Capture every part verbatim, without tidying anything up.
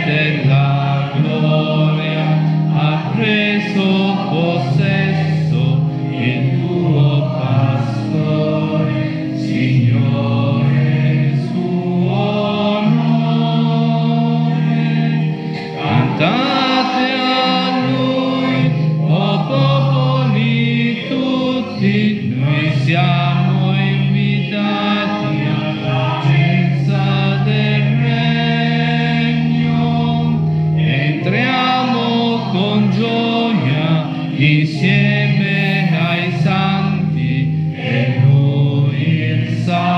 della gloria ha preso possesso il tuo pastore, Signore suo nome. Cantate a Lui, o popoli tutti, noi siamo invitati alla mensa del Regno. Entriamo con gioia insieme ai santi e Lui il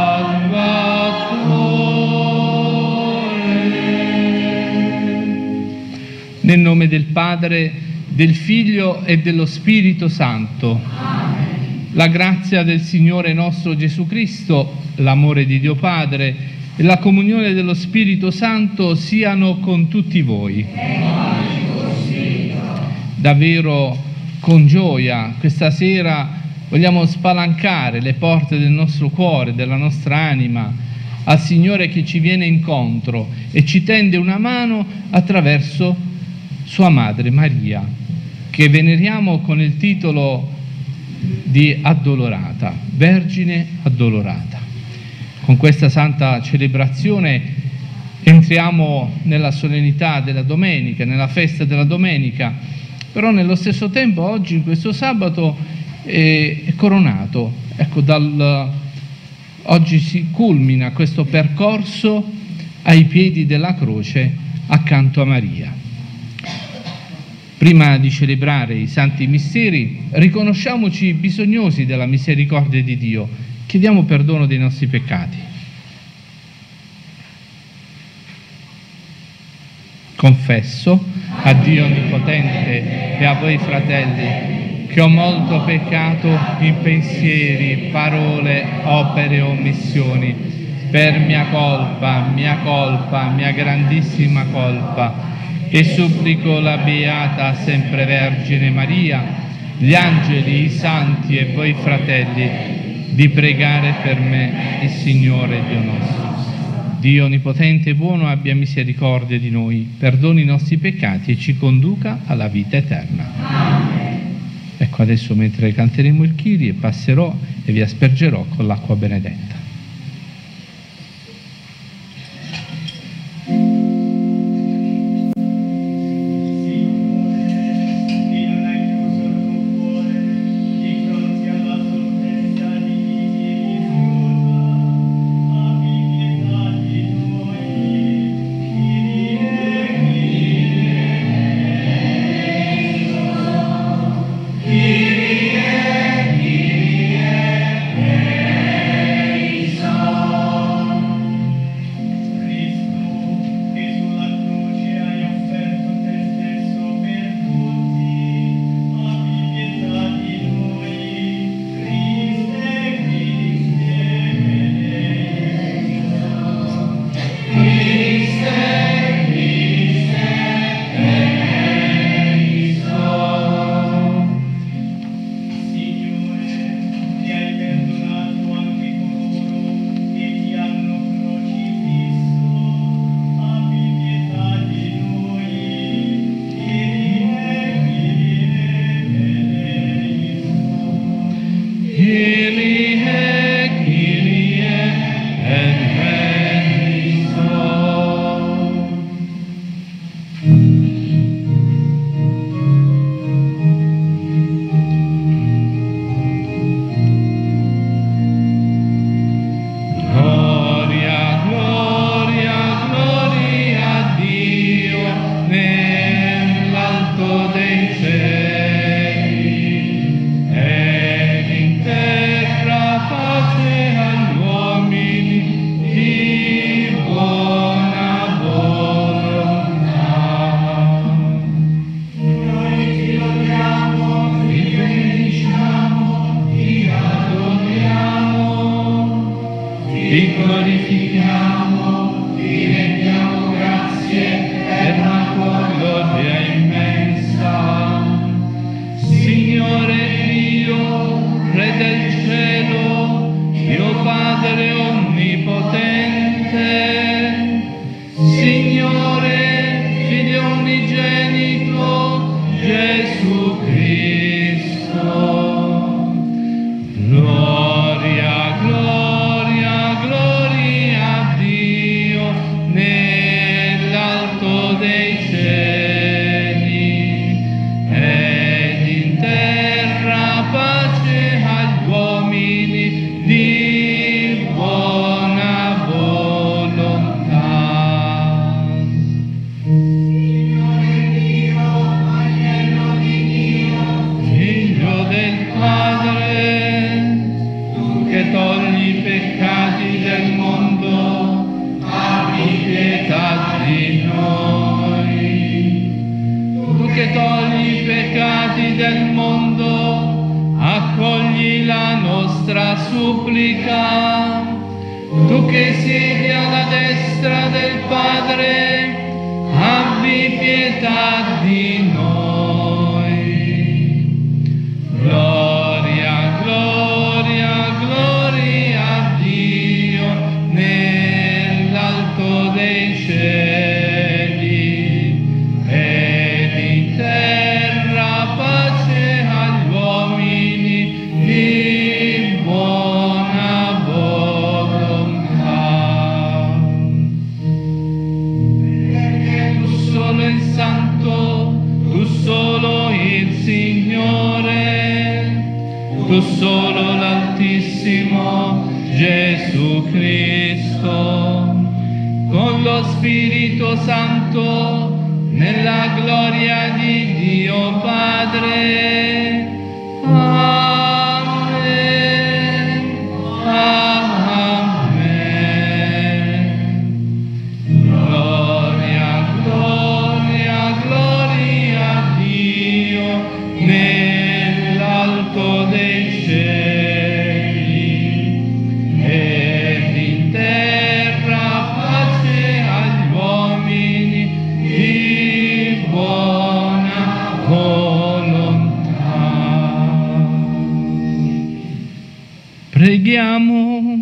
Salvatore. Nel nome del Padre, del Figlio e dello Spirito Santo. Amen. La grazia del Signore nostro Gesù Cristo, l'amore di Dio Padre e la comunione dello Spirito Santo siano con tutti voi. Davvero con gioia questa sera vogliamo spalancare le porte del nostro cuore, della nostra anima, al Signore che ci viene incontro e ci tende una mano attraverso Sua Madre Maria, che veneriamo con il titolo di Addolorata, Vergine Addolorata. Con questa santa celebrazione entriamo nella solennità della domenica, nella festa della domenica, però nello stesso tempo oggi, in questo sabato, è coronato. Ecco, dal, oggi si culmina questo percorso ai piedi della croce accanto a Maria. Prima di celebrare i santi misteri, riconosciamoci bisognosi della misericordia di Dio, chiediamo perdono dei nostri peccati. Confesso a Dio Onnipotente e a voi fratelli che ho molto peccato in pensieri, parole, opere e omissioni, per mia colpa, mia colpa, mia grandissima colpa, e supplico la Beata Sempre Vergine Maria, gli angeli, i santi e voi fratelli, di pregare per me il Signore Dio nostro. Dio Onnipotente e buono abbia misericordia di noi, perdoni i nostri peccati e ci conduca alla vita eterna. Amen. Ecco, adesso mentre canteremo il Kyrie passerò e vi aspergerò con l'acqua benedetta. Signore mali del mondo, accogli la nostra supplica. Tu che siedi alla destra del Padre, abbi pietà di noi. Gloria, gloria, gloria a Dio nell'alto dei cieli, ed in terra pace agli uomini di buona volontà. Perché tu solo il Santo, tu solo il Signore, tu solo l'Altissimo Gesù Cristo, con lo Spirito Santo, nella gloria di Dio Padre. Amen. Amen. Gloria, gloria, gloria a Dio nell'alto dei cieli, ed in terra pace agli uomini di buona volontà. Preghiamo.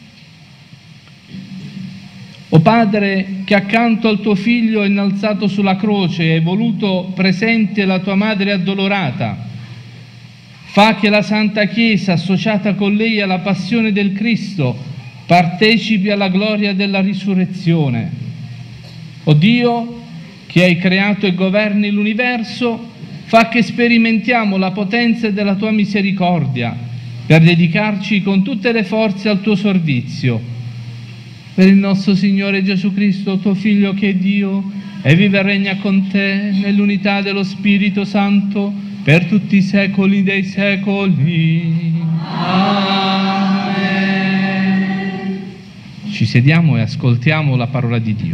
O Padre, che accanto al tuo Figlio innalzato sulla croce hai voluto presente la tua Madre addolorata, fa che la Santa Chiesa, associata con lei alla passione del Cristo, partecipi alla gloria della risurrezione. O Dio, che hai creato e governi l'universo, fa che sperimentiamo la potenza della tua misericordia per dedicarci con tutte le forze al tuo servizio. Per il nostro Signore Gesù Cristo, tuo Figlio che è Dio, e vive e regna con te nell'unità dello Spirito Santo per tutti i secoli dei secoli. Amen. Ci sediamo e ascoltiamo la parola di Dio.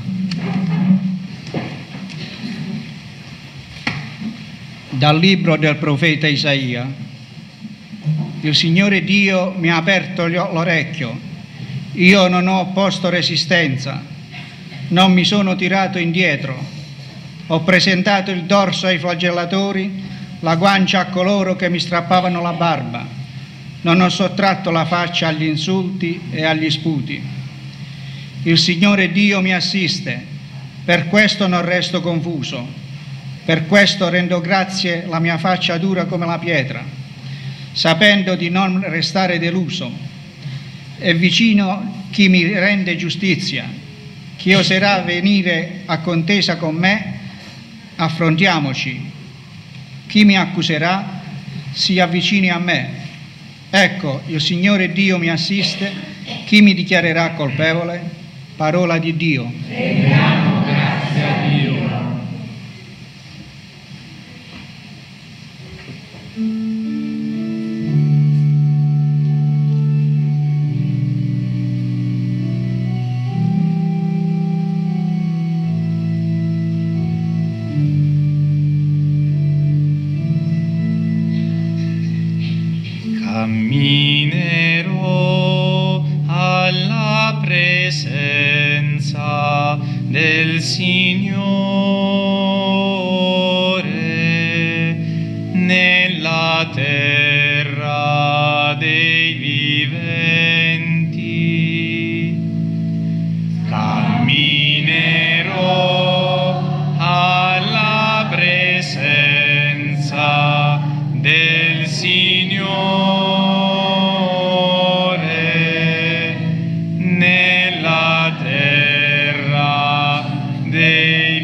Dal libro del profeta Isaia. Il Signore Dio mi ha aperto l'orecchio. Io non ho opposto resistenza, non mi sono tirato indietro. Ho presentato il dorso ai flagellatori, la guancia a coloro che mi strappavano la barba. Non ho sottratto la faccia agli insulti e agli sputi. Il Signore Dio mi assiste, per questo non resto confuso. Per questo rendo grazie la mia faccia dura come la pietra, sapendo di non restare deluso. È vicino chi mi rende giustizia, chi oserà venire a contesa con me, affrontiamoci. Chi mi accuserà si avvicini a me. Ecco, il Signore Dio mi assiste, chi mi dichiarerà colpevole? Parola di Dio. Rendiamo grazie a Dio. Camminerò alla presenza del Signore nella terra dei viventi. Camminerò alla presenza del Signore nella terra dei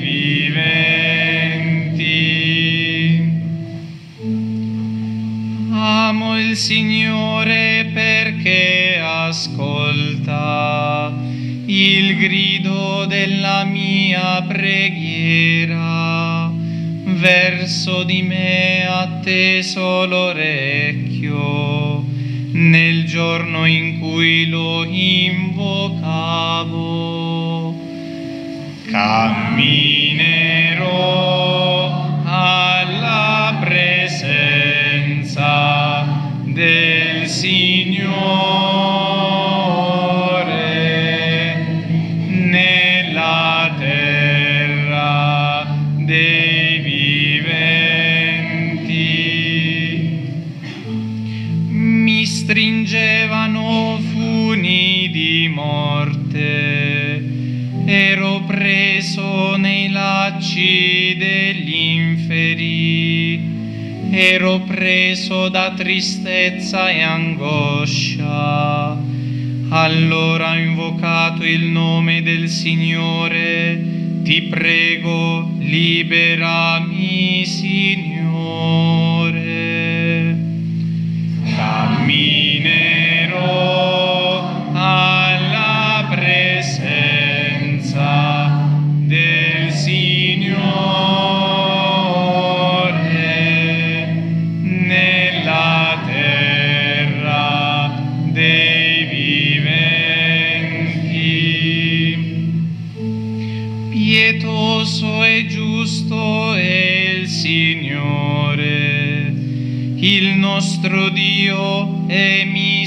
viventi. Amo il Signore perché ascolta il grido della mia preghiera. Verso di me atteso l'orecchio nel giorno in cui lo invocavo. Camminerò alla presenza dei viventi. Mi stringevano funi di morte, ero preso nei lacci degli inferi, ero preso da tristezza e angoscia. Allora ho invocato il nome del Signore, ti prego, liberami, Signore. Camminerò alla presenza del Signore nella terra dei viventi. Pietoso e giusto è il Signore, il nostro Dio è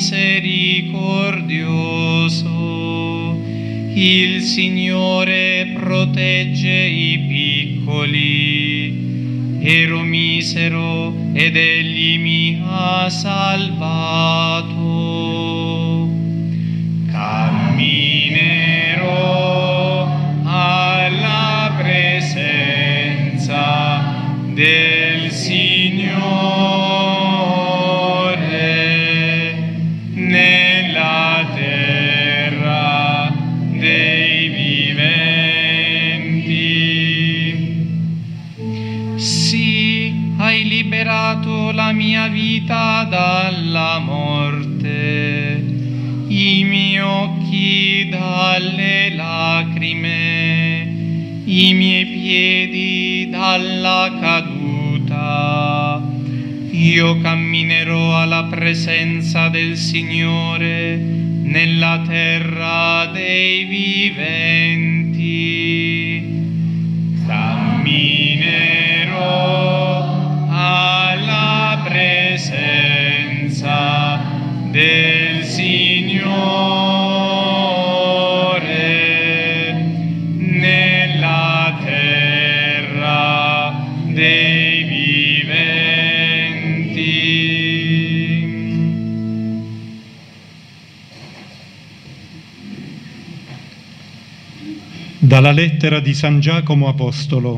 misericordioso. Il Signore protegge i piccoli. Ero misero ed Egli mi ha salvato. Camminerò alla presenza del Signore nella terra dei viventi. Sì, hai liberato la mia vita dalla morte, i miei occhi dalle lacrime, i miei piedi dalla caduta. Io camminerò alla presenza del Signore nella terra dei viventi. Camminerò alla presenza del Signore nella terra dei viventi. Dalla lettera di San Giacomo Apostolo.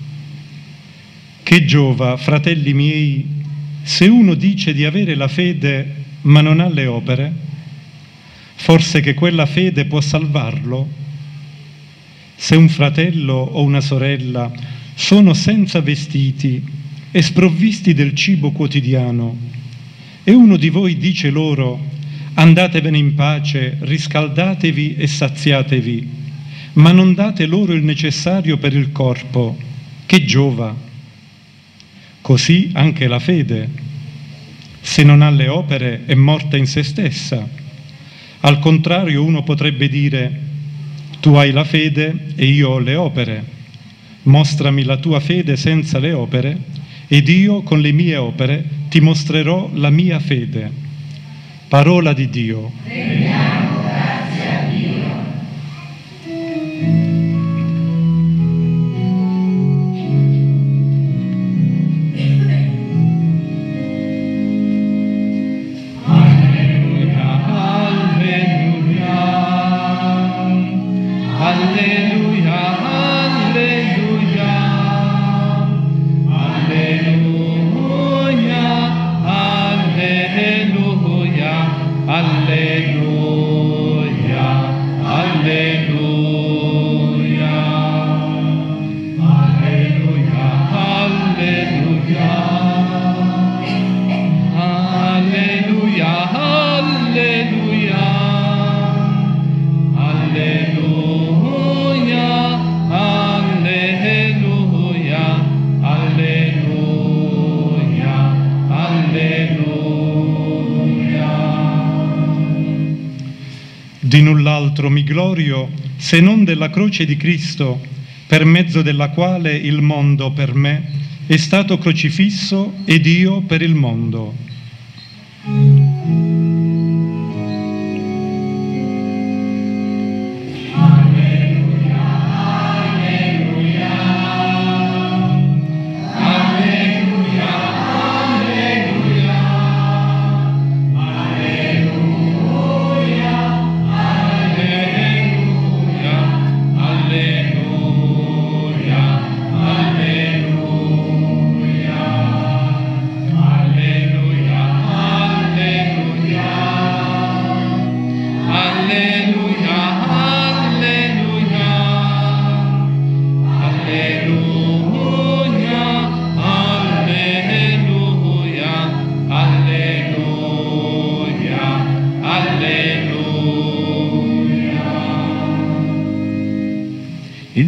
Che giova, fratelli miei, se uno dice di avere la fede ma non ha le opere? Forse che quella fede può salvarlo? Se un fratello o una sorella sono senza vestiti e sprovvisti del cibo quotidiano, e uno di voi dice loro: andatevene in pace, riscaldatevi e saziatevi, ma non date loro il necessario per il corpo, che giova? Così anche la fede, se non ha le opere, è morta in se stessa. Al contrario, uno potrebbe dire: tu hai la fede e io ho le opere. Mostrami la tua fede senza le opere, ed io con le mie opere ti mostrerò la mia fede. Parola di Dio. Rendiamo grazie a Dio. Di null'altro mi glorio se non della croce di Cristo, per mezzo della quale il mondo per me è stato crocifisso ed io per il mondo. Alleluia, alleluia,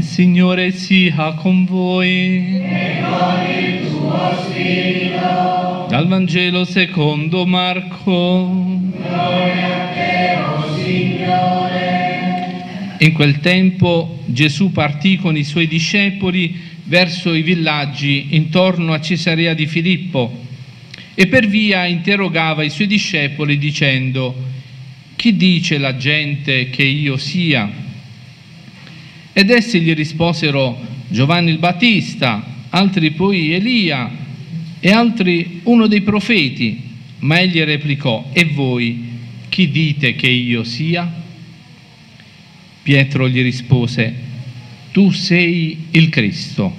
Signore sia con voi. E con il tuo spirito. Dal Vangelo secondo Marco. Gloria a te, o Signore. In quel tempo Gesù partì con i suoi discepoli verso i villaggi intorno a Cesarea di Filippo e per via interrogava i suoi discepoli dicendo: chi dice la gente che io sia? Ed essi gli risposero: Giovanni il Battista, altri poi Elia e altri uno dei profeti. Ma egli replicò: e voi chi dite che io sia? Pietro gli rispose: tu sei il Cristo.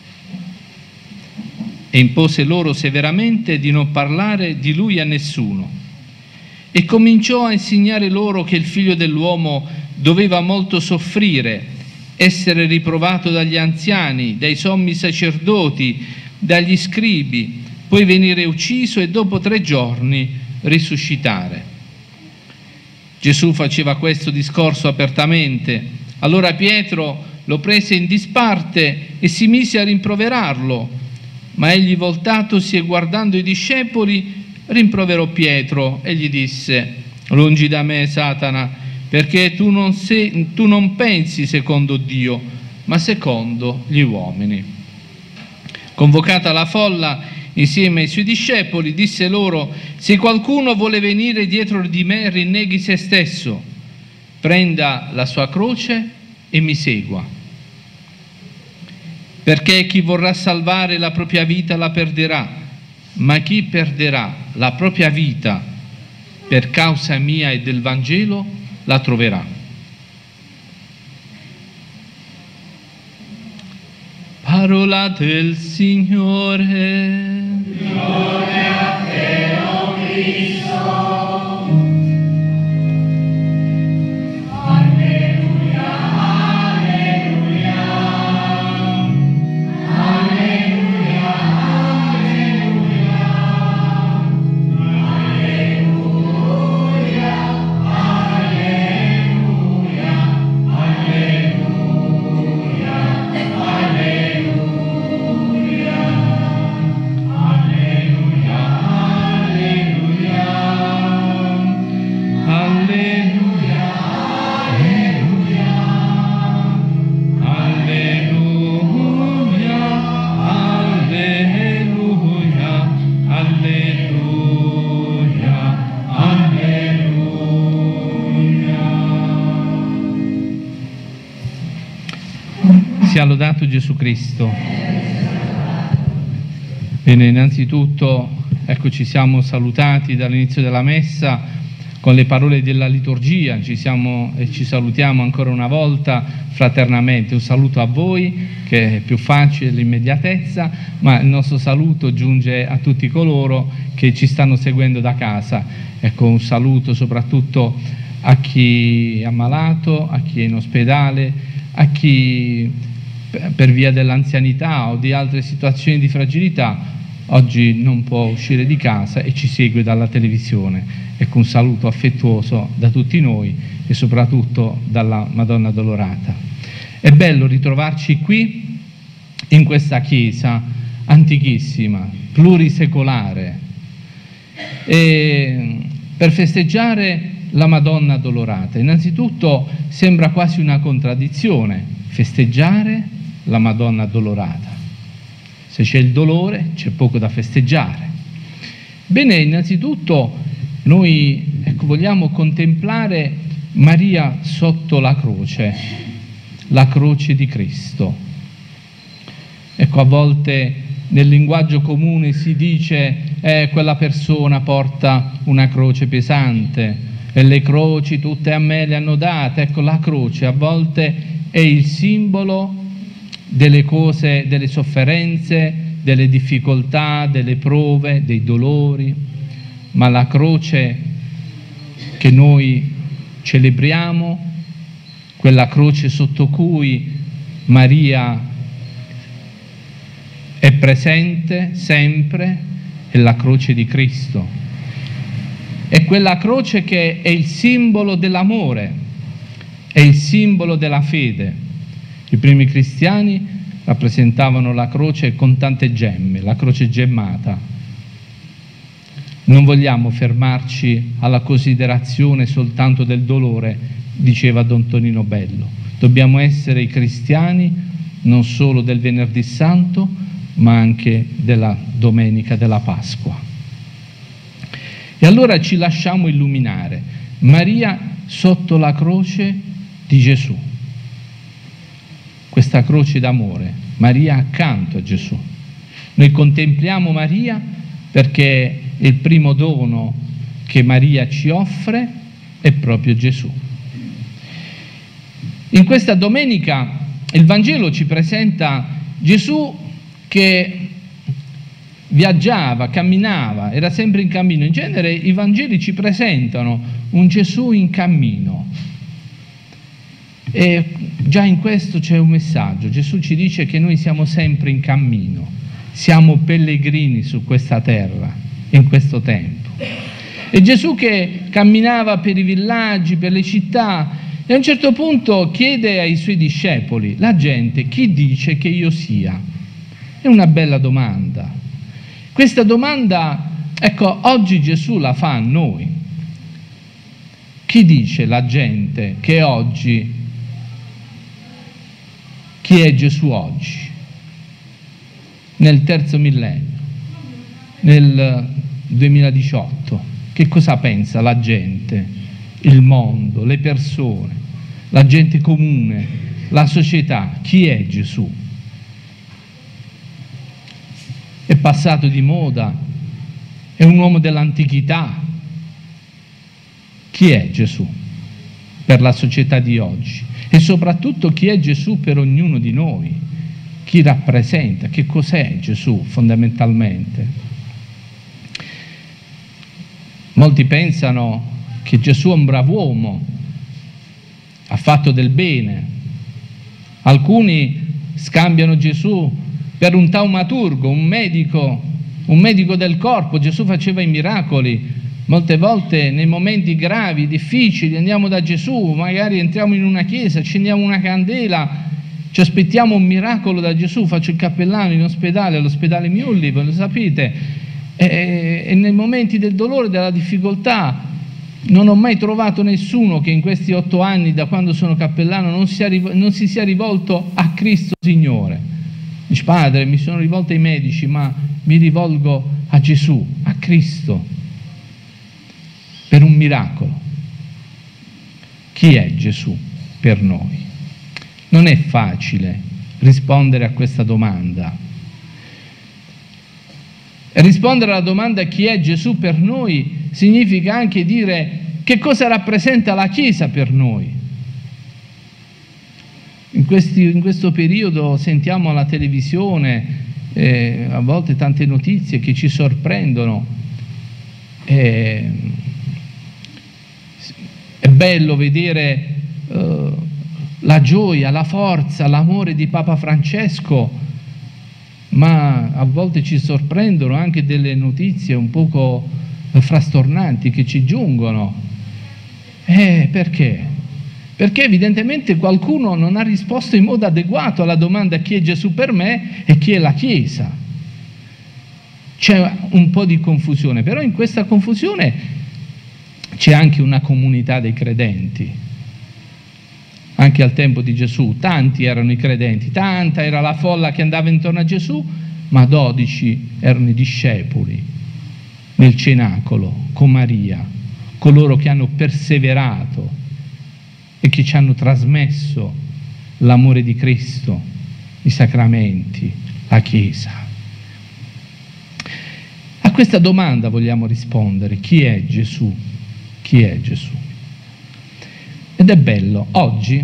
E impose loro severamente di non parlare di lui a nessuno. E cominciò a insegnare loro che il Figlio dell'uomo doveva molto soffrire, essere riprovato dagli anziani, dai sommi sacerdoti, dagli scribi, poi venire ucciso e dopo tre giorni risuscitare. Gesù faceva questo discorso apertamente. Allora Pietro lo prese in disparte e si mise a rimproverarlo. Ma egli, voltatosi e guardando i discepoli, rimproverò Pietro e gli disse: lungi da me, Satana, perché tu non, sei, tu non pensi secondo Dio, ma secondo gli uomini. Convocata la folla insieme ai suoi discepoli, disse loro: se qualcuno vuole venire dietro di me, rinneghi se stesso, prenda la sua croce e mi segua. Perché chi vorrà salvare la propria vita la perderà, ma chi perderà la propria vita per causa mia e del Vangelo la troverà. Parola del Signore. Gloria a te, o Cristo. Sia lodato Gesù Cristo. Bene, innanzitutto, ecco, ci siamo salutati dall'inizio della messa con le parole della liturgia, ci siamo e ci salutiamo ancora una volta fraternamente. Un saluto a voi, che è più facile l'immediatezza, ma il nostro saluto giunge a tutti coloro che ci stanno seguendo da casa. Ecco, un saluto soprattutto a chi è ammalato, a chi è in ospedale, a chi per via dell'anzianità o di altre situazioni di fragilità oggi non può uscire di casa e ci segue dalla televisione. Ecco, un saluto affettuoso da tutti noi e soprattutto dalla Madonna Addolorata. È bello ritrovarci qui in questa chiesa antichissima, plurisecolare, e per festeggiare la Madonna Addolorata. Innanzitutto sembra quasi una contraddizione festeggiare la Madonna Addolorata. Se c'è il dolore c'è poco da festeggiare. Bene, innanzitutto noi, ecco, vogliamo contemplare Maria sotto la croce, la croce di Cristo. Ecco, a volte nel linguaggio comune si dice eh, quella persona porta una croce pesante e le croci tutte a me le hanno date. Ecco, la croce a volte è il simbolo delle cose, delle sofferenze, delle difficoltà, delle prove, dei dolori, ma la croce che noi celebriamo, quella croce sotto cui Maria è presente sempre, è la croce di Cristo. È quella croce che è il simbolo dell'amore, è il simbolo della fede. I primi cristiani rappresentavano la croce con tante gemme, la croce gemmata. Non vogliamo fermarci alla considerazione soltanto del dolore, diceva Don Tonino Bello. Dobbiamo essere i cristiani non solo del Venerdì Santo, ma anche della Domenica della Pasqua. E allora ci lasciamo illuminare. Maria sotto la croce di Gesù. Questa croce d'amore, Maria accanto a Gesù. Noi contempliamo Maria perché il primo dono che Maria ci offre è proprio Gesù. In questa domenica il Vangelo ci presenta Gesù che viaggiava, camminava, era sempre in cammino. In genere i Vangeli ci presentano un Gesù in cammino. E già in questo c'è un messaggio. Gesù ci dice che noi siamo sempre in cammino, siamo pellegrini su questa terra, in questo tempo. E Gesù che camminava per i villaggi, per le città, e a un certo punto chiede ai suoi discepoli: la gente chi dice che io sia? È una bella domanda. Questa domanda, ecco, oggi Gesù la fa a noi. Chi dice la gente che oggi, chi è Gesù oggi? Nel terzo millennio, nel duemiladiciotto, che cosa pensa la gente, il mondo, le persone, la gente comune, la società? Chi è Gesù? È passato di moda? È un uomo dell'antichità? Chi è Gesù per la società di oggi? E soprattutto chi è Gesù per ognuno di noi? Chi rappresenta? Che cos'è Gesù fondamentalmente? Molti pensano che Gesù è un brav'uomo, ha fatto del bene. Alcuni scambiano Gesù per un taumaturgo, un medico, un medico del corpo. Gesù faceva i miracoli. Molte volte nei momenti gravi, difficili, andiamo da Gesù, magari entriamo in una chiesa, accendiamo una candela, ci aspettiamo un miracolo da Gesù. Faccio il cappellano in ospedale, all'ospedale Miulli, ve lo sapete, e, e nei momenti del dolore, della difficoltà, non ho mai trovato nessuno che in questi otto anni, da quando sono cappellano, non, sia, non si sia rivolto a Cristo Signore. Dice: Padre, mi sono rivolto ai medici, ma mi rivolgo a Gesù, a Cristo, per un miracolo. Chi è Gesù per noi? Non è facile rispondere a questa domanda. E rispondere alla domanda chi è Gesù per noi significa anche dire che cosa rappresenta la Chiesa per noi. In, questi, in questo periodo sentiamo alla televisione eh, a volte tante notizie che ci sorprendono. Eh, è bello vedere eh, la gioia, la forza, l'amore di Papa Francesco, ma a volte ci sorprendono anche delle notizie un poco frastornanti che ci giungono. Eh, perché? Perché evidentemente qualcuno non ha risposto in modo adeguato alla domanda chi è Gesù per me e chi è la Chiesa. C'è un po' di confusione, però in questa confusione c'è anche una comunità dei credenti. Anche al tempo di Gesù tanti erano i credenti, tanta era la folla che andava intorno a Gesù, ma dodici erano i discepoli nel cenacolo con Maria, coloro che hanno perseverato e che ci hanno trasmesso l'amore di Cristo, i sacramenti, la Chiesa. A questa domanda vogliamo rispondere: chi è Gesù? Chi è Gesù? Ed è bello, oggi,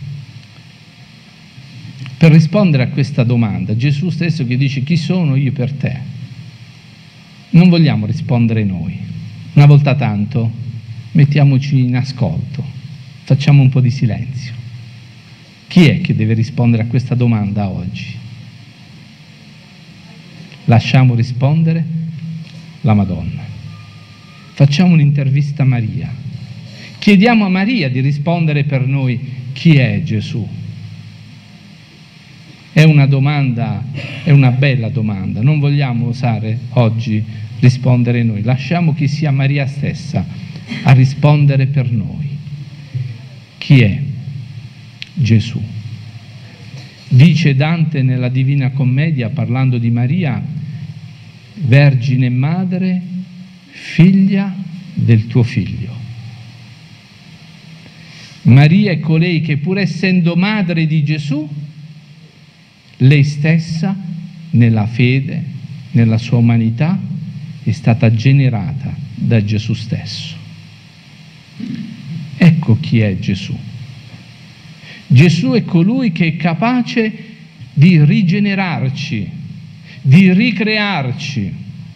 per rispondere a questa domanda, Gesù stesso che dice chi sono io per te, non vogliamo rispondere noi. Una volta tanto mettiamoci in ascolto, facciamo un po' di silenzio. Chi è che deve rispondere a questa domanda oggi? Lasciamo rispondere la Madonna. Facciamo un'intervista a Maria. Chiediamo a Maria di rispondere per noi chi è Gesù. È una domanda, è una bella domanda, non vogliamo osare oggi rispondere noi, lasciamo che sia Maria stessa a rispondere per noi. Chi è Gesù? Dice Dante nella Divina Commedia, parlando di Maria, Vergine Madre, figlia del tuo Figlio. Maria è colei che, pur essendo madre di Gesù, lei stessa, nella fede, nella sua umanità, è stata generata da Gesù stesso. Ecco chi è Gesù. Gesù è colui che è capace di rigenerarci, di ricrearci.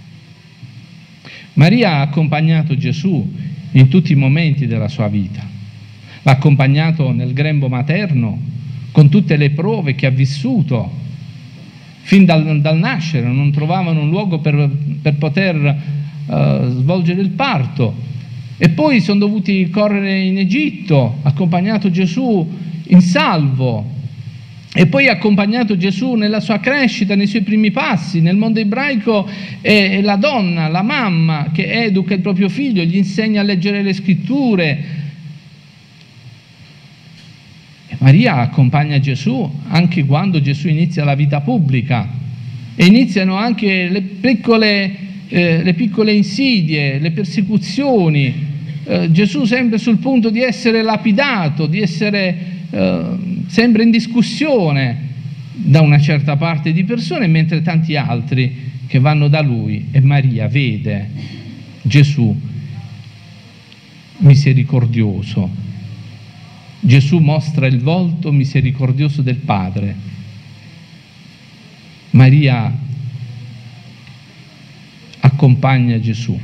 Maria ha accompagnato Gesù in tutti i momenti della sua vita. L'ha accompagnato nel grembo materno, con tutte le prove che ha vissuto. Fin dal, dal nascere non trovavano un luogo per, per poter uh, svolgere il parto. E poi sono dovuti correre in Egitto, ha accompagnato Gesù in salvo, e poi ha accompagnato Gesù nella sua crescita, nei suoi primi passi. Nel mondo ebraico è la donna, la mamma, che educa il proprio figlio, gli insegna a leggere le scritture. E Maria accompagna Gesù anche quando Gesù inizia la vita pubblica, e iniziano anche le piccole, eh, le piccole insidie, le persecuzioni. Eh, Gesù sempre sul punto di essere lapidato, di essere Uh, sembra in discussione da una certa parte di persone, mentre tanti altri che vanno da lui, e Maria vede Gesù misericordioso. Gesù mostra il volto misericordioso del Padre. Maria accompagna Gesù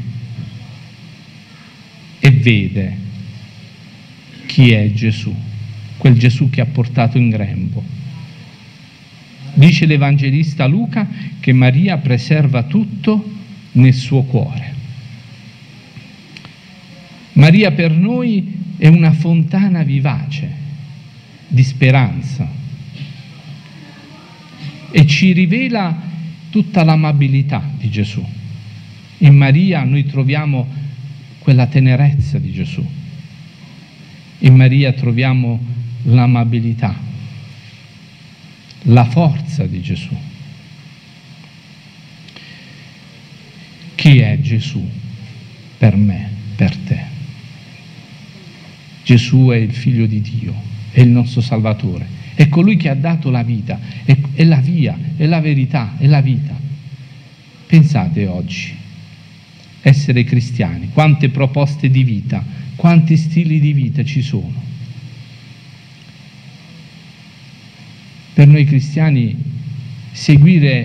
e vede chi è Gesù, quel Gesù che ha portato in grembo. Dice l'Evangelista Luca che Maria preserva tutto nel suo cuore. Maria per noi è una fontana vivace di speranza e ci rivela tutta l'amabilità di Gesù. In Maria noi troviamo quella tenerezza di Gesù. In Maria troviamo l'amabilità, la forza di Gesù. Chi è Gesù per me, per te? Gesù è il Figlio di Dio, è il nostro Salvatore, è colui che ha dato la vita, è, è la via, è la verità, è la vita. Pensate oggi, essere cristiani, quante proposte di vita, quanti stili di vita ci sono. Per noi cristiani seguire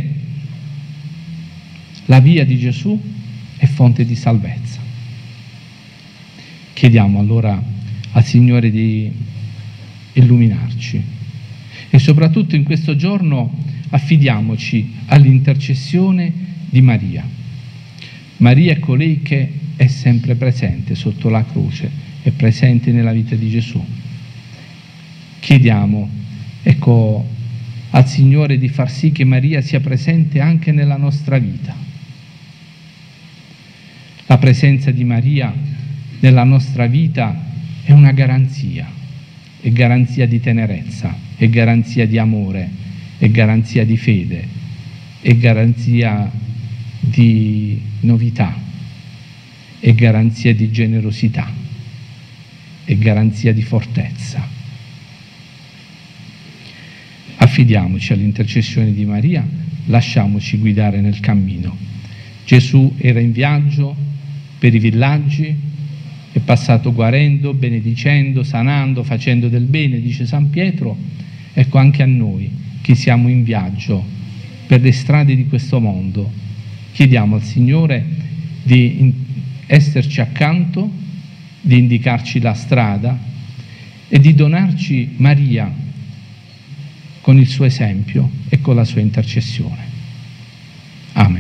la via di Gesù è fonte di salvezza. Chiediamo allora al Signore di illuminarci e soprattutto in questo giorno affidiamoci all'intercessione di Maria. Maria è colei che è sempre presente sotto la croce, è presente nella vita di Gesù. Chiediamo, ecco, al Signore di far sì che Maria sia presente anche nella nostra vita. La presenza di Maria nella nostra vita è una garanzia, è garanzia di tenerezza, è garanzia di amore, è garanzia di fede, è garanzia di novità, è garanzia di generosità, è garanzia di fortezza. Affidiamoci all'intercessione di Maria, lasciamoci guidare nel cammino. Gesù era in viaggio per i villaggi, è passato guarendo, benedicendo, sanando, facendo del bene, dice San Pietro. Ecco, anche a noi che siamo in viaggio per le strade di questo mondo, chiediamo al Signore di esserci accanto, di indicarci la strada e di donarci Maria con il suo esempio e con la sua intercessione. Amen.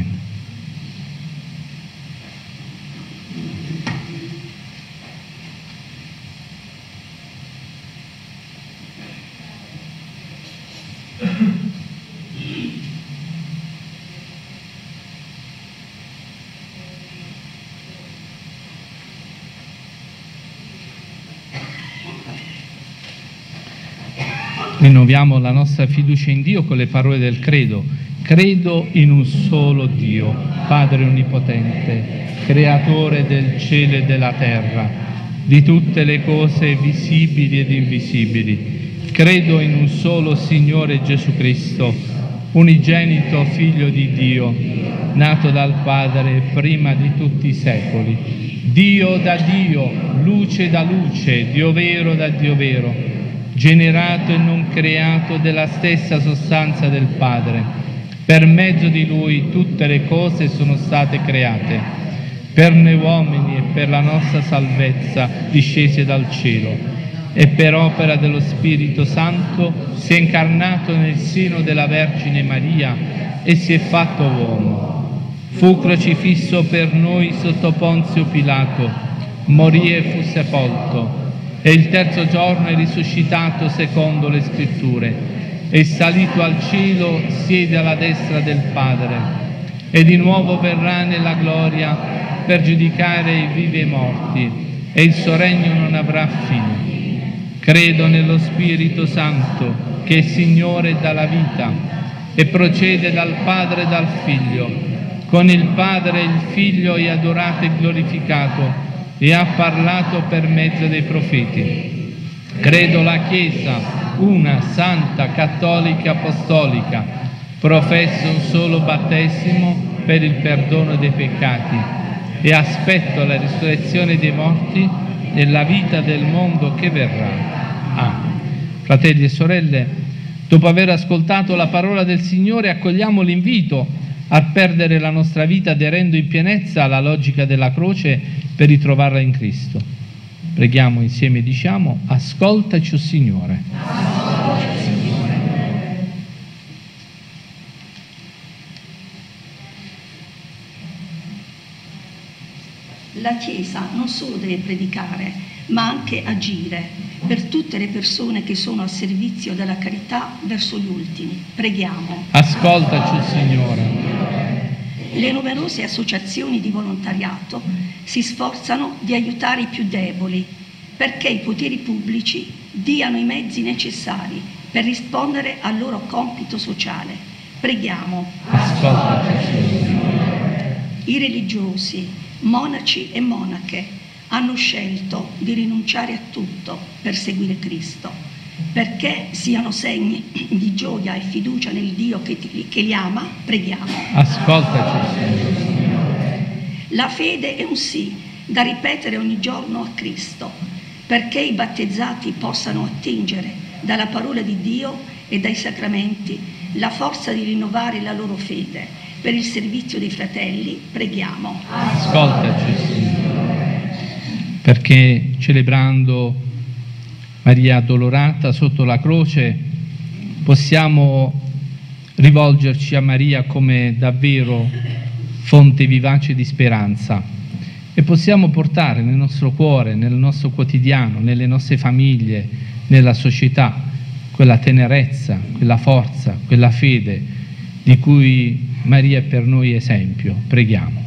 Rinnoviamo la nostra fiducia in Dio con le parole del credo. Credo in un solo Dio, Padre Onnipotente, Creatore del cielo e della terra, di tutte le cose visibili ed invisibili. Credo in un solo Signore Gesù Cristo, unigenito Figlio di Dio, nato dal Padre prima di tutti i secoli, Dio da Dio, luce da luce, Dio vero da Dio vero, generato e non creato della stessa sostanza del Padre. Per mezzo di Lui tutte le cose sono state create, per noi uomini e per la nostra salvezza discese dal cielo, e per opera dello Spirito Santo si è incarnato nel seno della Vergine Maria e si è fatto uomo. Fu crocifisso per noi sotto Ponzio Pilato, morì e fu sepolto, e il terzo giorno è risuscitato secondo le Scritture, e salito al cielo siede alla destra del Padre, e di nuovo verrà nella gloria per giudicare i vivi e i morti, e il suo regno non avrà fine. Credo nello Spirito Santo, che è Signore e dà la vita, e procede dal Padre e dal Figlio. Con il Padre e il Figlio è adorato e glorificato, e ha parlato per mezzo dei profeti. Credo la Chiesa, una, santa, cattolica e apostolica, professo un solo battesimo per il perdono dei peccati, e aspetto la risurrezione dei morti e la vita del mondo che verrà. Amen. Fratelli e sorelle, dopo aver ascoltato la parola del Signore, accogliamo l'invito a perdere la nostra vita aderendo in pienezza alla logica della croce per ritrovarla in Cristo. Preghiamo insieme e diciamo: ascoltaci, o Signore. Ascoltaci, Signore. La Chiesa non solo deve predicare, ma anche agire per tutte le persone che sono al servizio della carità verso gli ultimi. Preghiamo. Ascoltaci, Signore. Le numerose associazioni di volontariato si sforzano di aiutare i più deboli perché i poteri pubblici diano i mezzi necessari per rispondere al loro compito sociale. Preghiamo. Ascoltaci, Signore. I religiosi, monaci e monache hanno scelto di rinunciare a tutto per seguire Cristo, perché siano segni di gioia e fiducia nel Dio che, ti, che li ama. Preghiamo. Ascoltaci, Signore. La fede è un sì da ripetere ogni giorno a Cristo, perché i battezzati possano attingere dalla parola di Dio e dai sacramenti la forza di rinnovare la loro fede per il servizio dei fratelli. Preghiamo. Ascoltaci, Signore. Perché celebrando Maria addolorata sotto la croce possiamo rivolgerci a Maria come davvero fonte vivace di speranza, e possiamo portare nel nostro cuore, nel nostro quotidiano, nelle nostre famiglie, nella società, quella tenerezza, quella forza, quella fede di cui Maria è per noi esempio. Preghiamo.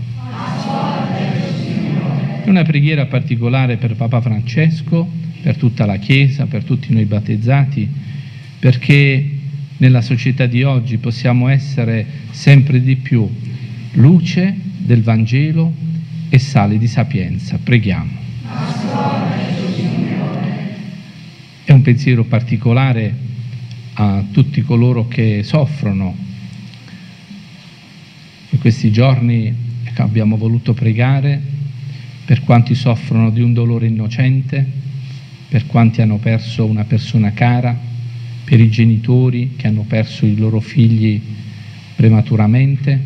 Una preghiera particolare per Papa Francesco, per tutta la Chiesa, per tutti noi battezzati, perché nella società di oggi possiamo essere sempre di più luce del Vangelo e sale di sapienza. Preghiamo. È un pensiero particolare a tutti coloro che soffrono. In questi giorni abbiamo voluto pregare per quanti soffrono di un dolore innocente, per quanti hanno perso una persona cara, per i genitori che hanno perso i loro figli prematuramente.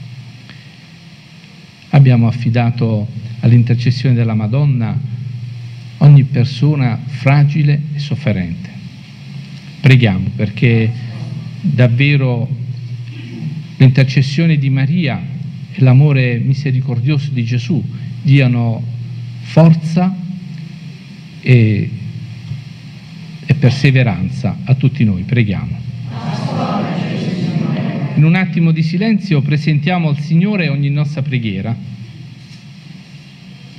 Abbiamo affidato all'intercessione della Madonna ogni persona fragile e sofferente. Preghiamo perché davvero l'intercessione di Maria e l'amore misericordioso di Gesù diano forza e, e perseveranza a tutti noi. Preghiamo. In un attimo di silenzio presentiamo al Signore ogni nostra preghiera.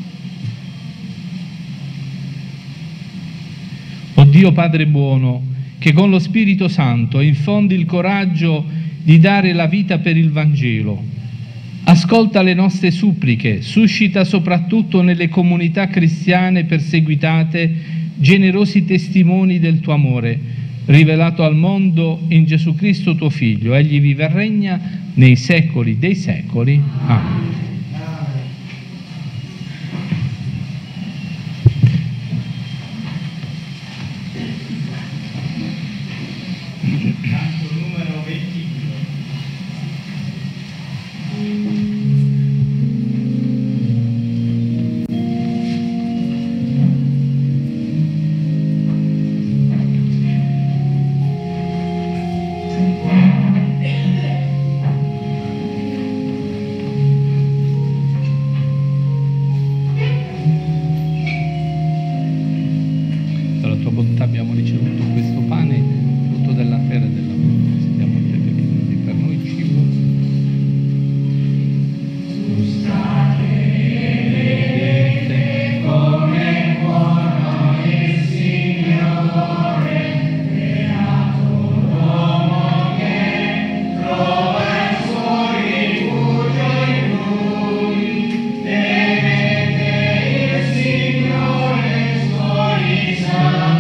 O Dio Padre buono, che con lo Spirito Santo infondi il coraggio di dare la vita per il Vangelo. Ascolta le nostre suppliche, suscita soprattutto nelle comunità cristiane perseguitate generosi testimoni del tuo amore, rivelato al mondo in Gesù Cristo tuo Figlio. Egli vive e regna nei secoli dei secoli. Amen. Abbiamo ricevuto questo pane, frutto della terra e del lavoro. Stiamo a te perché non è per noi cibo. Gustate come buono il Signore, beato l'uomo che trova il suo rifugio in Lui. Temete il Signore, suoi santi.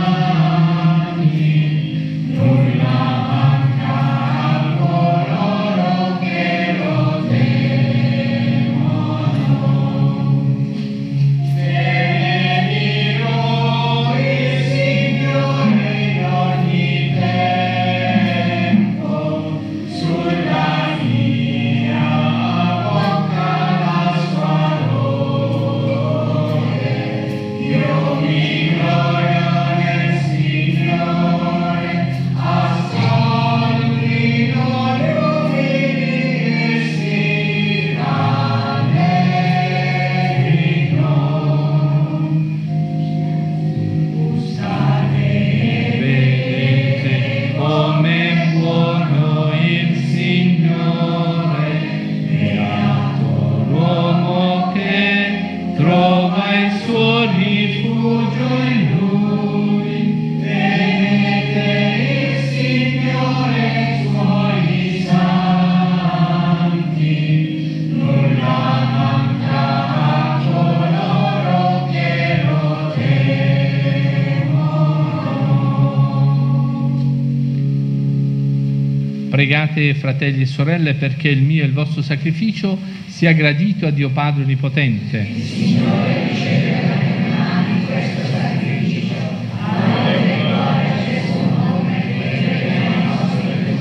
Pregate, fratelli e sorelle, perché il mio e il vostro sacrificio sia gradito a Dio Padre Onnipotente. Il Signore riceve dalle tue mani questo sacrificio, amore e gloria a Gesù nome, per il nostro e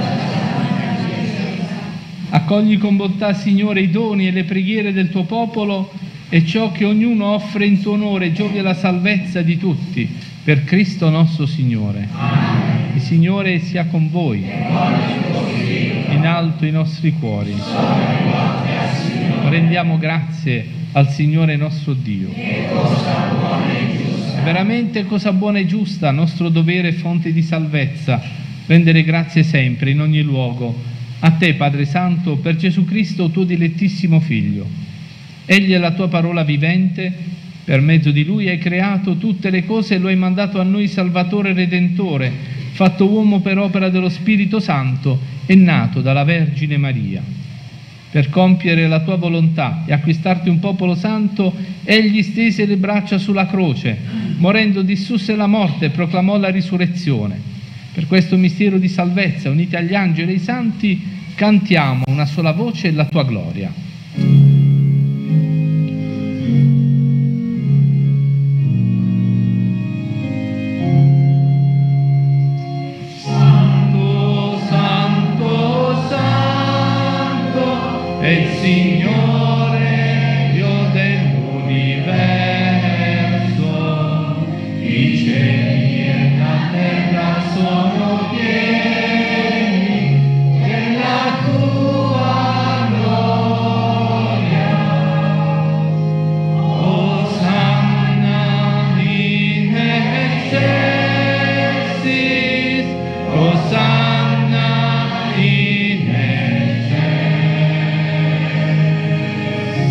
Dio. Accogli con bontà, Signore, i doni e le preghiere del tuo popolo e ciò che ognuno offre in tuo onore giovi alla salvezza di tutti, per Cristo nostro Signore. Amen. Il Signore sia con voi. In alto i nostri cuori. Rendiamo grazie al Signore nostro Dio. È veramente cosa buona e giusta, nostro dovere e fonte di salvezza, rendere grazie sempre, in ogni luogo, a te, Padre Santo, per Gesù Cristo, tuo dilettissimo Figlio. Egli è la tua parola vivente, per mezzo di Lui hai creato tutte le cose e lo hai mandato a noi Salvatore e Redentore, fatto uomo per opera dello Spirito Santo e nato dalla Vergine Maria. Per compiere la tua volontà e acquistarti un popolo santo, egli stese le braccia sulla croce, morendo dissusse la morte e proclamò la risurrezione. Per questo mistero di salvezza, uniti agli angeli e ai santi, cantiamo una sola voce la tua gloria. È il Signore, Dio dell'universo, i cieli e la terra sono pieni della tua gloria. Osanna in excelsis, Osanna in excelsis.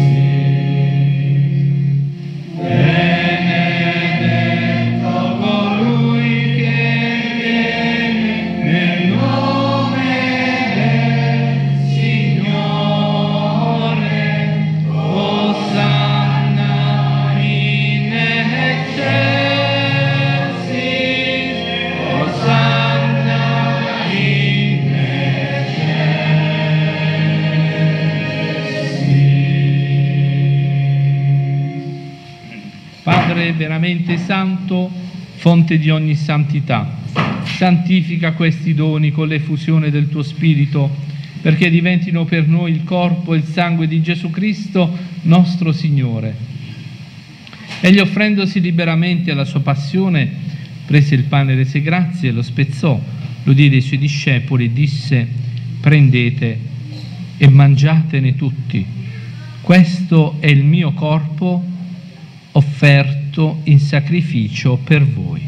Padre veramente santo, fonte di ogni santità, santifica questi doni con l'effusione del tuo Spirito, perché diventino per noi il corpo e il sangue di Gesù Cristo, nostro Signore. Egli, offrendosi liberamente alla sua passione, prese il pane, rese grazie, lo spezzò, lo diede ai suoi discepoli e disse: prendete e mangiatene tutti. Questo è il mio corpo offerto in sacrificio per voi.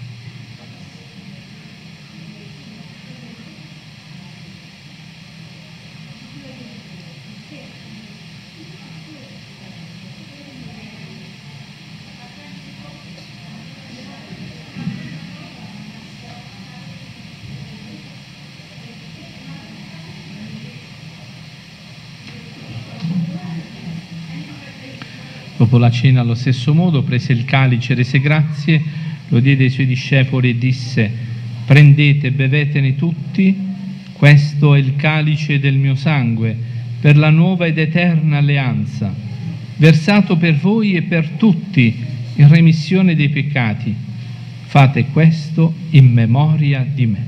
Dopo la cena, allo stesso modo, prese il calice, rese grazie, lo diede ai suoi discepoli e disse: prendete e bevetene tutti, questo è il calice del mio sangue, per la nuova ed eterna alleanza, versato per voi e per tutti in remissione dei peccati. Fate questo in memoria di me.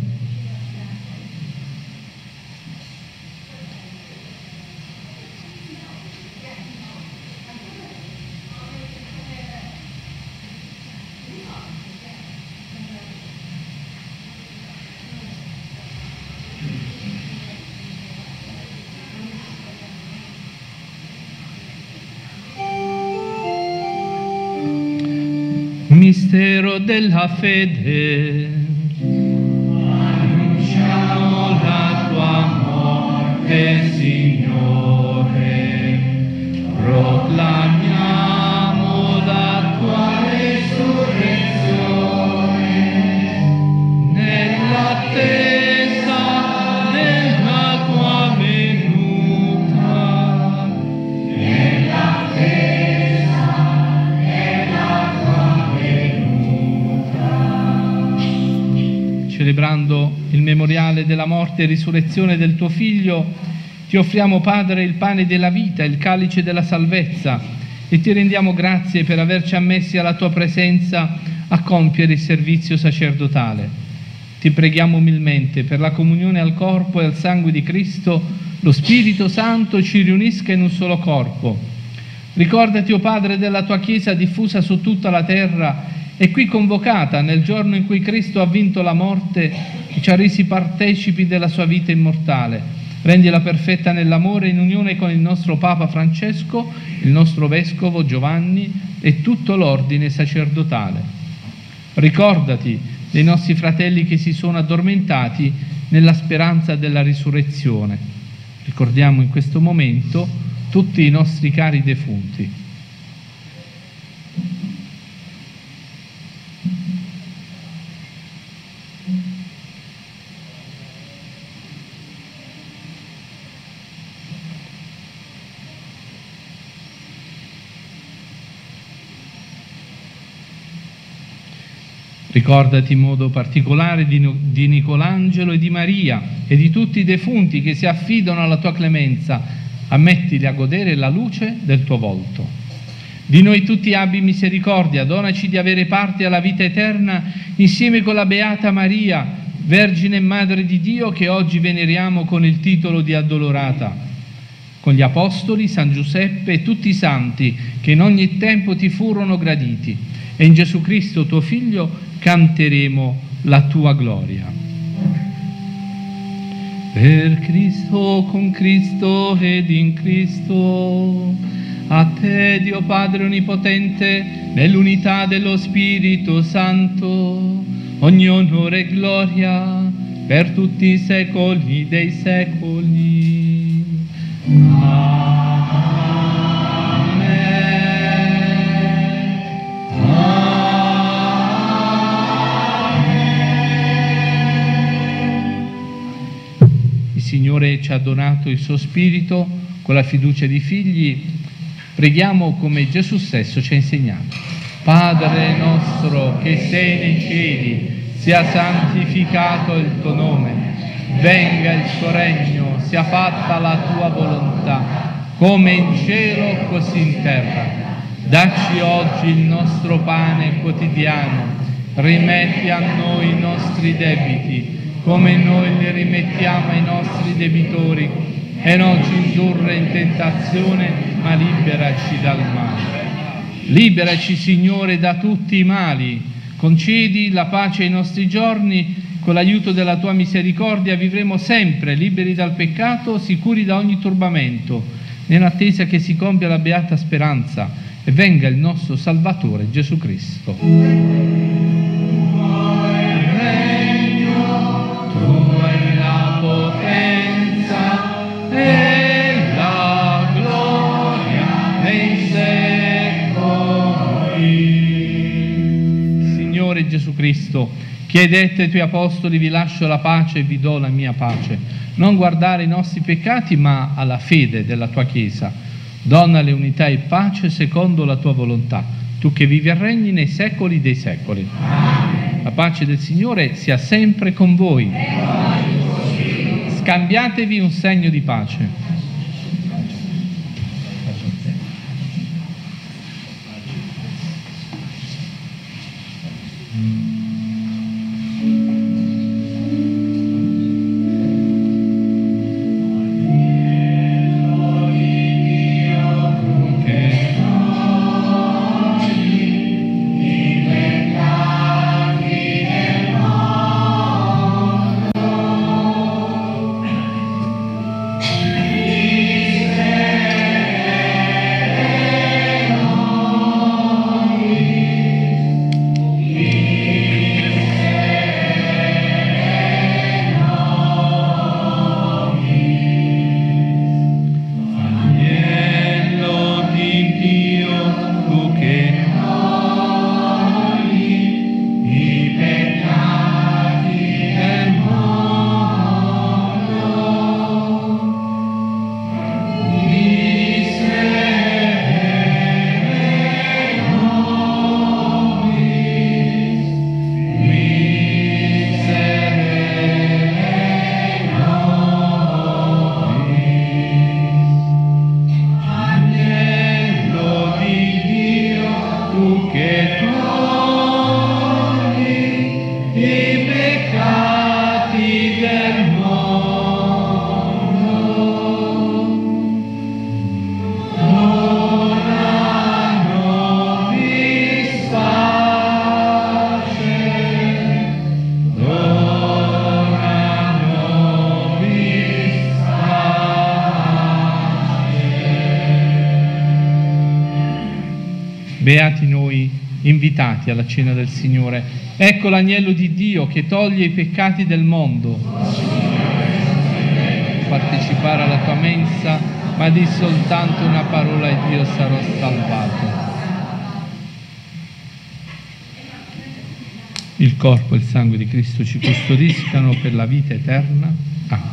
Mistero della fede, annunciamo la tua morte, Signore, proclamiamo la tua resurrezione, nell'attesa della tua venuta, nell'attesa. Celebrando il memoriale della morte e risurrezione del tuo Figlio, ti offriamo, Padre, il pane della vita, il calice della salvezza, e ti rendiamo grazie per averci ammessi alla tua presenza a compiere il servizio sacerdotale. Ti preghiamo umilmente per la comunione al corpo e al sangue di Cristo, lo Spirito Santo ci riunisca in un solo corpo. Ricordati, o Padre, della tua Chiesa diffusa su tutta la terra e qui convocata nel giorno in cui Cristo ha vinto la morte e ci ha resi partecipi della sua vita immortale. Rendila perfetta nell'amore, in unione con il nostro Papa Francesco, il nostro Vescovo Giovanni e tutto l'ordine sacerdotale. Ricordati dei nostri fratelli che si sono addormentati nella speranza della risurrezione. Ricordiamo in questo momento tutti i nostri cari defunti. Ricordati in modo particolare di, di Nicolangelo e di Maria e di tutti i defunti che si affidano alla tua clemenza. Ammettili a godere la luce del tuo volto. Di noi tutti abbi misericordia, donaci di avere parte alla vita eterna insieme con la Beata Maria, Vergine e Madre di Dio, che oggi veneriamo con il titolo di addolorata, con gli Apostoli, San Giuseppe e tutti i santi che in ogni tempo ti furono graditi, e in Gesù Cristo tuo Figlio canteremo la tua gloria. Per Cristo, con Cristo ed in Cristo, a te, Dio Padre Onnipotente, nell'unità dello Spirito Santo, ogni onore e gloria per tutti i secoli dei secoli. Amen. Il Signore ci ha donato il suo Spirito con la fiducia di figli. Preghiamo come Gesù stesso ci ha insegnato. Padre nostro che sei nei cieli, sia santificato il tuo nome, venga il tuo regno, sia fatta la tua volontà, come in cielo così in terra. Dacci oggi il nostro pane quotidiano, rimetti a noi i nostri debiti, come noi li rimettiamo ai nostri debitori, e non ci indurre in tentazione, ma liberaci dal male. Liberaci, Signore, da tutti i mali, concedi la pace ai nostri giorni, con l'aiuto della Tua misericordia vivremo sempre liberi dal peccato, sicuri da ogni turbamento, nell'attesa che si compia la beata speranza e venga il nostro Salvatore Gesù Cristo. Tuo è il regno, Tua è la potenza e la gloria nei secoli. Signore Gesù Cristo, chiedete ai Tuoi Apostoli: vi lascio la pace e vi do la mia pace. Non guardare i nostri peccati, ma alla fede della Tua Chiesa. Donnale unità e pace secondo la Tua volontà, Tu che vivi e regni nei secoli dei secoli. Amen. La pace del Signore sia sempre con voi. Scambiatevi un segno di pace. Beati noi, invitati alla cena del Signore. Ecco l'agnello di Dio che toglie i peccati del mondo. Partecipare alla tua mensa, ma di soltanto una parola e Dio sarò salvato. Il corpo e il sangue di Cristo ci custodiscano per la vita eterna. Amen.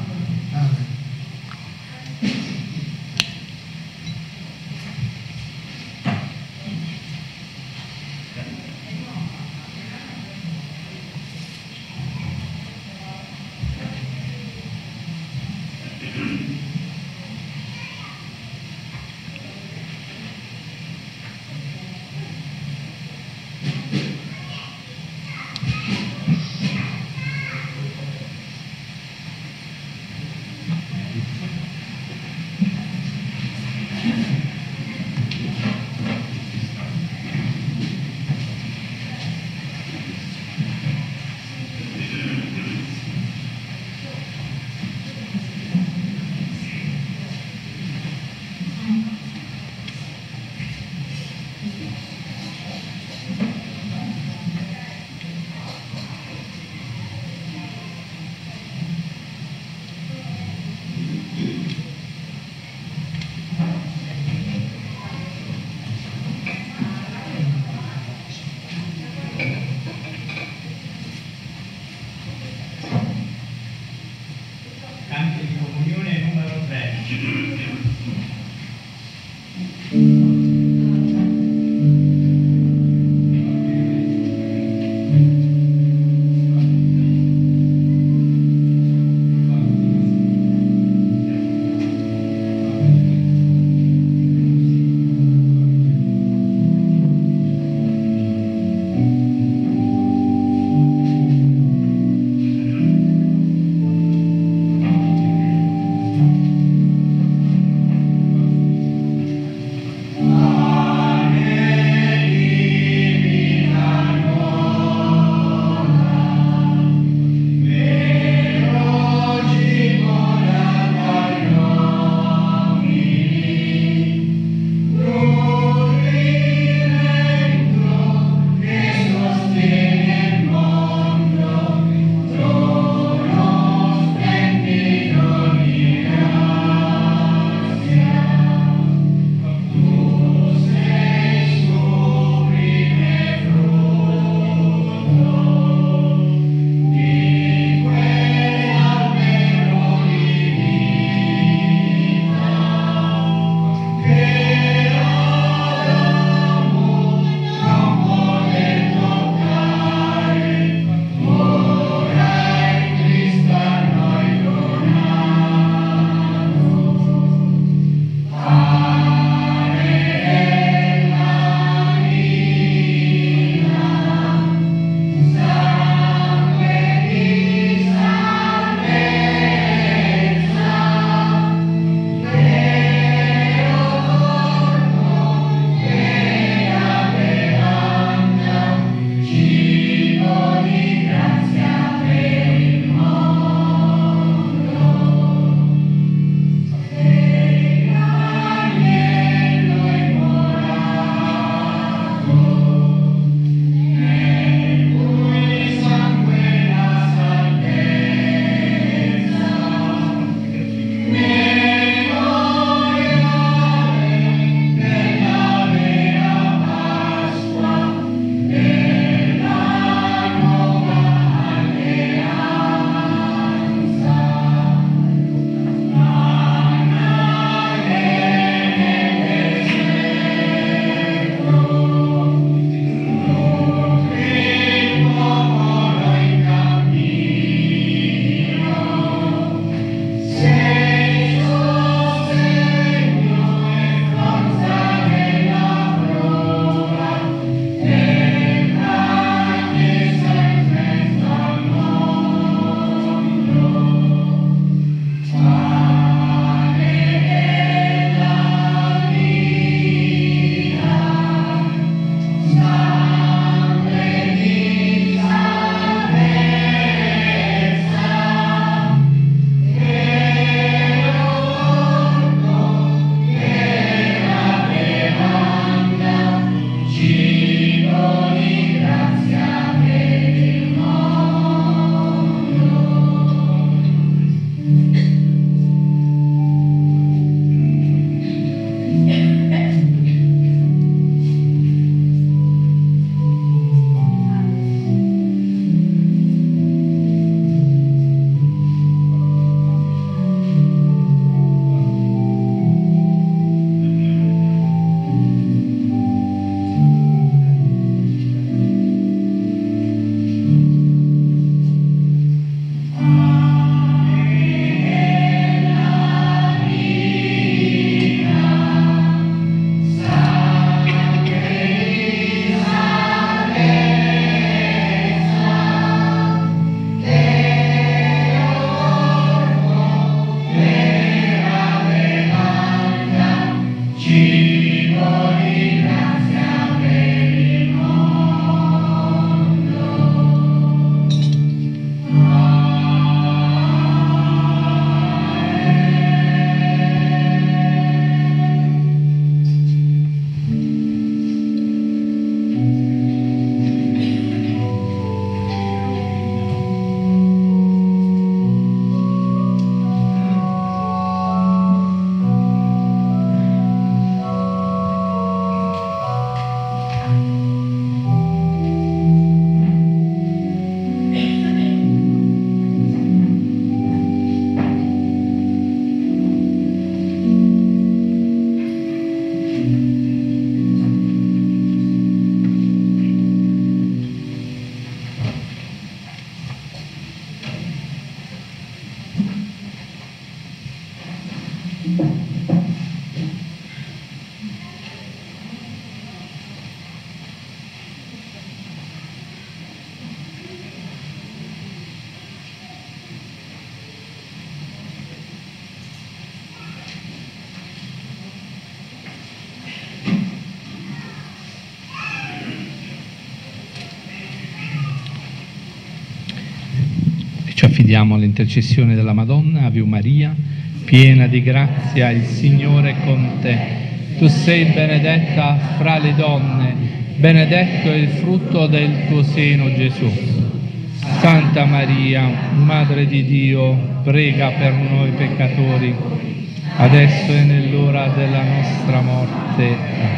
Affidiamo all'intercessione della Madonna, Ave Maria, piena di grazia, il Signore è con te. Tu sei benedetta fra le donne, benedetto è il frutto del tuo seno, Gesù. Santa Maria, Madre di Dio, prega per noi peccatori, adesso e nell'ora della nostra morte.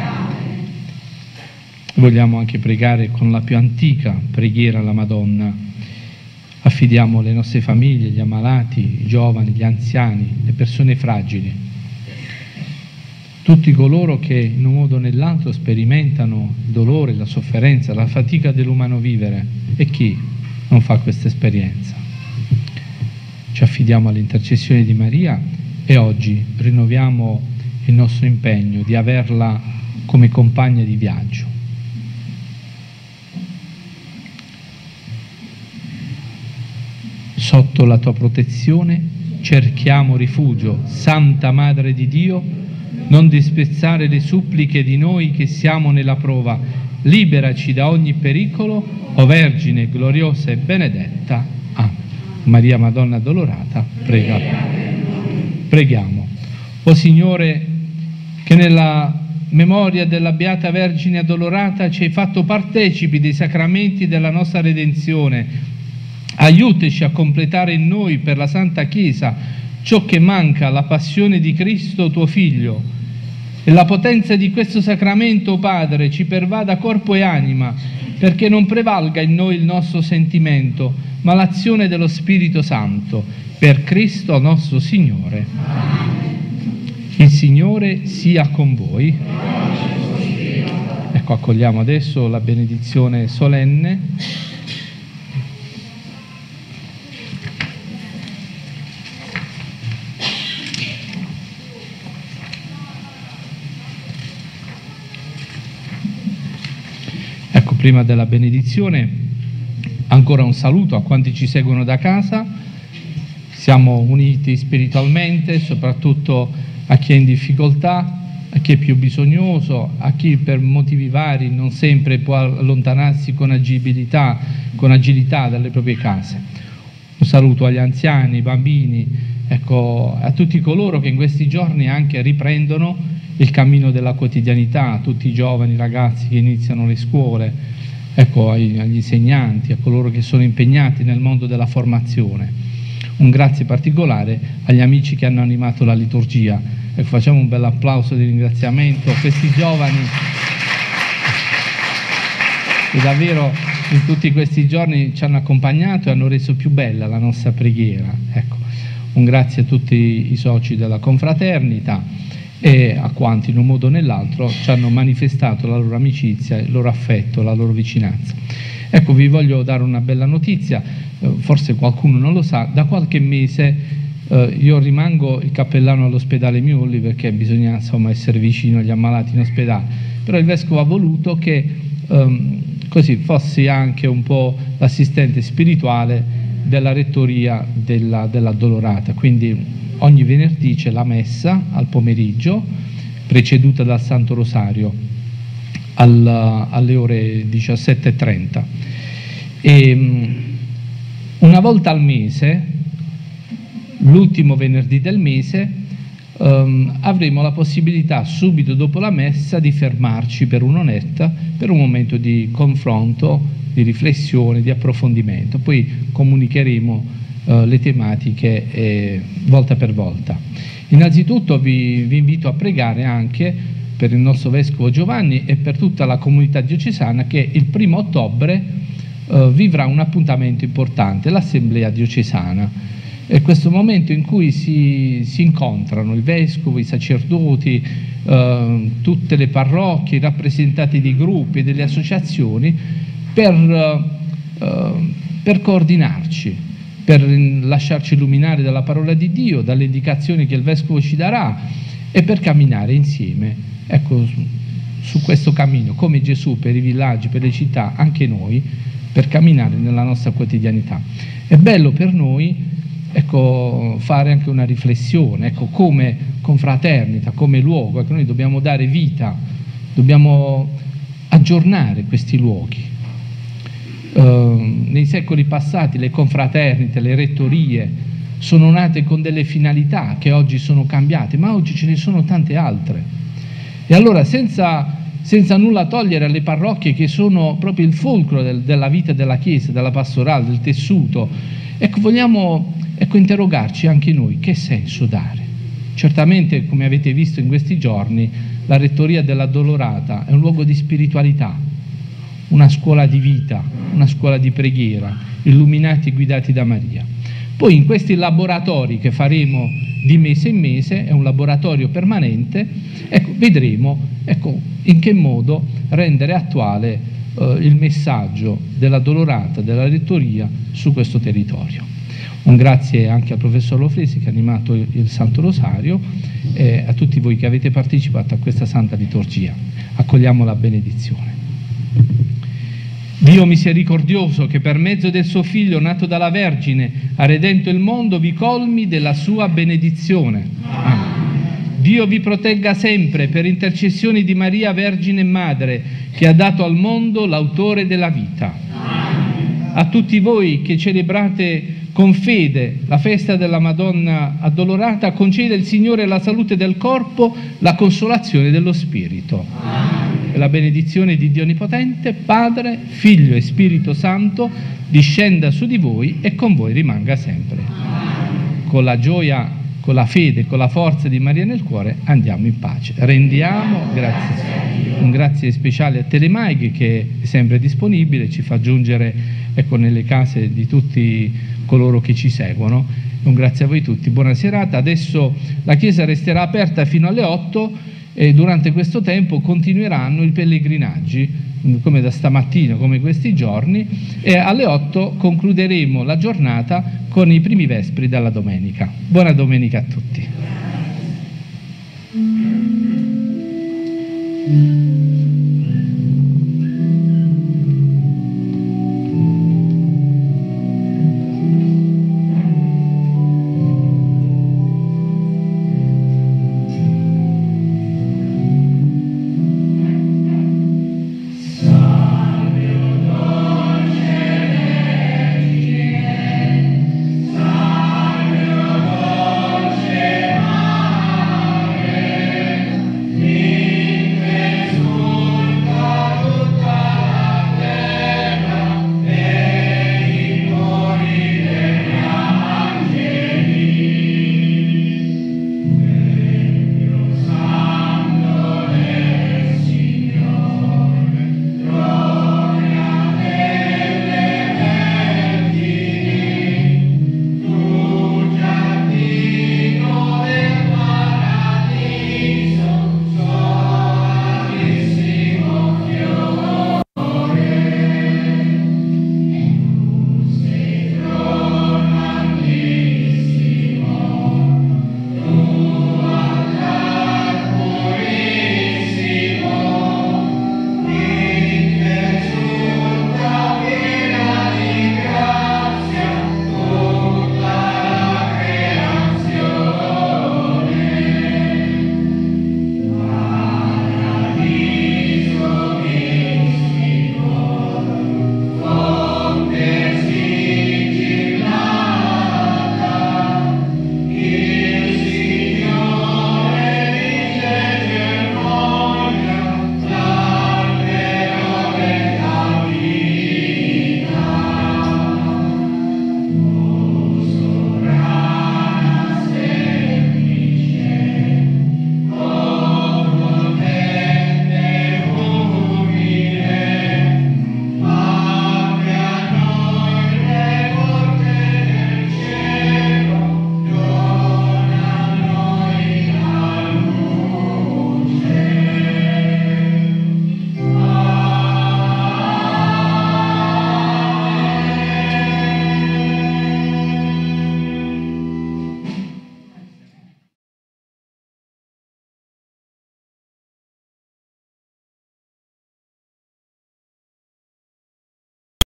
Vogliamo anche pregare con la più antica preghiera alla Madonna. Affidiamo le nostre famiglie, gli ammalati, i giovani, gli anziani, le persone fragili, tutti coloro che in un modo o nell'altro sperimentano il dolore, la sofferenza, la fatica dell'umano vivere. E chi non fa questa esperienza? Ci affidiamo all'intercessione di Maria e oggi rinnoviamo il nostro impegno di averla come compagna di viaggio. Sotto la tua protezione cerchiamo rifugio, Santa Madre di Dio, non disprezzare le suppliche di noi che siamo nella prova, liberaci da ogni pericolo, o Vergine gloriosa e benedetta. Amen. Maria Madonna Addolorata, prega. Preghiamo. O Signore, che nella memoria della Beata Vergine Addolorata ci hai fatto partecipi dei sacramenti della nostra redenzione, aiutaci a completare in noi per la Santa Chiesa ciò che manca alla passione di Cristo tuo Figlio, e la potenza di questo sacramento, Padre, ci pervada corpo e anima, perché non prevalga in noi il nostro sentimento, ma l'azione dello Spirito Santo, per Cristo nostro Signore. Il Signore sia con voi. Ecco, accogliamo adesso la benedizione solenne. Prima della benedizione, ancora un saluto a quanti ci seguono da casa. Siamo uniti spiritualmente, soprattutto a chi è in difficoltà, a chi è più bisognoso, a chi per motivi vari non sempre può allontanarsi con agibilità, con agilità dalle proprie case. Un saluto agli anziani, ai bambini, ecco, a tutti coloro che in questi giorni anche riprendono il cammino della quotidianità, a tutti i giovani ragazzi che iniziano le scuole, ecco, agli, agli insegnanti, a coloro che sono impegnati nel mondo della formazione. Un grazie particolare agli amici che hanno animato la liturgia. Ecco, facciamo un bel applauso di ringraziamento a questi giovani che davvero in tutti questi giorni ci hanno accompagnato e hanno reso più bella la nostra preghiera. Ecco, un grazie a tutti i soci della confraternita e a quanti in un modo o nell'altro ci hanno manifestato la loro amicizia, il loro affetto, la loro vicinanza. Ecco, vi voglio dare una bella notizia, eh, forse qualcuno non lo sa, da qualche mese eh, io rimango il cappellano all'ospedale Miulli, perché bisogna insomma essere vicino agli ammalati in ospedale, però il Vescovo ha voluto che ehm, così fossi anche un po' l'assistente spirituale della rettoria della, dell'Addolorata, quindi ogni venerdì c'è la messa al pomeriggio, preceduta dal Santo Rosario al, alle ore diciassette e trenta. E una volta al mese, l'ultimo venerdì del mese, um, avremo la possibilità subito dopo la messa di fermarci per un'oretta per un momento di confronto, di riflessione, di approfondimento. Poi comunicheremo Uh, le tematiche eh, volta per volta. Innanzitutto vi, vi invito a pregare anche per il nostro Vescovo Giovanni e per tutta la comunità diocesana, che il primo ottobre uh, vivrà un appuntamento importante, l'Assemblea diocesana. È questo momento in cui si, si incontrano il Vescovo, i sacerdoti, uh, tutte le parrocchie, i rappresentanti di gruppi e delle associazioni per, uh, uh, per coordinarci, per lasciarci illuminare dalla parola di Dio, dalle indicazioni che il Vescovo ci darà e per camminare insieme, ecco, su, su questo cammino, come Gesù per i villaggi, per le città, anche noi, per camminare nella nostra quotidianità. È bello per noi, ecco, fare anche una riflessione, ecco, come confraternita, come luogo, ecco, noi dobbiamo dare vita, dobbiamo aggiornare questi luoghi. eh, nei secoli passati le confraternite, le rettorie sono nate con delle finalità che oggi sono cambiate, ma oggi ce ne sono tante altre. E allora senza, senza nulla togliere alle parrocchie che sono proprio il fulcro del, della vita della Chiesa, della pastorale, del tessuto, ecco, vogliamo ecco, interrogarci anche noi, che senso dare? Certamente, come avete visto in questi giorni, la rettoria dell'Addolorata è un luogo di spiritualità, una scuola di vita, una scuola di preghiera, illuminati e guidati da Maria. Poi in questi laboratori che faremo di mese in mese, è un laboratorio permanente, ecco, vedremo ecco, in che modo rendere attuale eh, il messaggio dell'Addolorata, della rettoria su questo territorio. Un grazie anche al professor Lofresi che ha animato il, il Santo Rosario e a tutti voi che avete partecipato a questa Santa Liturgia. Accogliamo la benedizione. Dio misericordioso, che per mezzo del suo Figlio nato dalla Vergine ha redento il mondo, vi colmi della sua benedizione. Amen. Dio vi protegga sempre per intercessioni di Maria Vergine Madre, che ha dato al mondo l'autore della vita. Amen. A tutti voi che celebrate con fede la festa della Madonna Addolorata, concede il Signore la salute del corpo, la consolazione dello spirito. Amen. E la benedizione di Dio Onnipotente, Padre, Figlio e Spirito Santo, discenda su di voi e con voi rimanga sempre. Amen. Con la gioia, con la fede, con la forza di Maria nel cuore, andiamo in pace. Rendiamo grazie. Un grazie speciale a Telemaig, che è sempre disponibile, ci fa giungere ecco, nelle case di tutti coloro che ci seguono. Un grazie a voi tutti, buona serata. Adesso la chiesa resterà aperta fino alle otto e durante questo tempo continueranno i pellegrinaggi, come da stamattina, come questi giorni, e alle otto concluderemo la giornata con i primi vespri della domenica. Buona domenica a tutti.